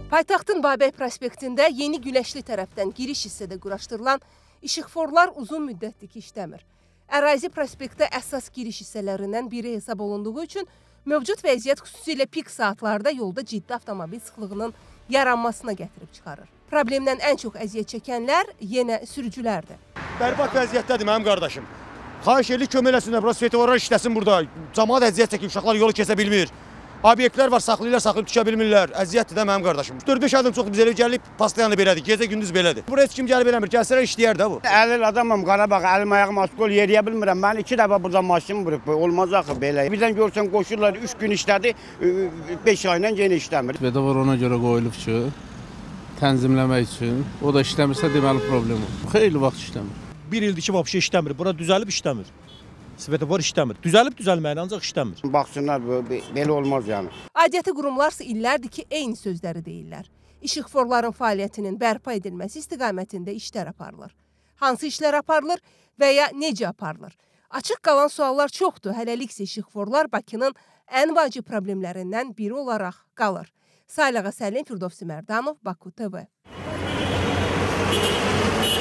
Paytaxtın Babək prospektində yeni Güləşli tərəfdən giriş hissədə quraşdırılan işıqforlar uzun müddətdir ki, işləmir. Ərazi prospektdə əsas giriş hissələrindən biri hesab olunduğu üçün mövcud vəziyyət xüsusilə pik saatlarda yolda ciddi avtomobil sıxlığının yaranmasına gətirib çıxarır. Problemdən ən çox əziyyət çəkənlər yenə sürücülərdir. Bərbad vəziyyətdədir mənim qardaşım. Xahiş edir kömək eləsinlər, bura svetoforlar işləsin burada. Camaat əziyyət çəkir, uşaqlar yolu kəsə bilmir. Obyektlər var, saxlayıb düşə bilmirlər. Əziyyətdir də mənim qardaşım. 4-5 adım çoxdur biz elə gəlib paslayanı belədir. Gecə gündüz belədir. Buraya heç kim gəlib eləmir. Gəlsələr işləyər də bu. 50 adamım Qarabağ, əlim ayağım askol yeriyə bilmirəm. Mən 2 dəfə burada maşın vurub. Olmaz axı belə. Birdən görsən qoşurlar 3 gün işlədi, 5 ayla yenə işləmir. Svetofor ona görə qoyulub ki, tənzimləmək üçün. O da işləmirsə deməli problem olur. Xeyli vaxt işləmir. 1 ildir ki, vəbşə işləmir. Bura düzəlib işləmir. Svetofor işləmir. Düzəlib düzəlməyən ancaq işləmir. Baxsınlar, belə olmaz yəni. Aidiyyəti qurumlarsa illərdir ki, eyni sözləri deyirlər. İşıqforların fəaliyyətinin bərpa edilməsi istiqamətində işlər aparılır. Hansı işlər aparılır və ya necə aparılır? Açıq qalan suallar çoxdur. Hələliksə işıqforlar Bakının ən vacib problemlərindən biri olaraq qalır. Saylağa Səlim, Firdovsi Mərdanov, Baku TV.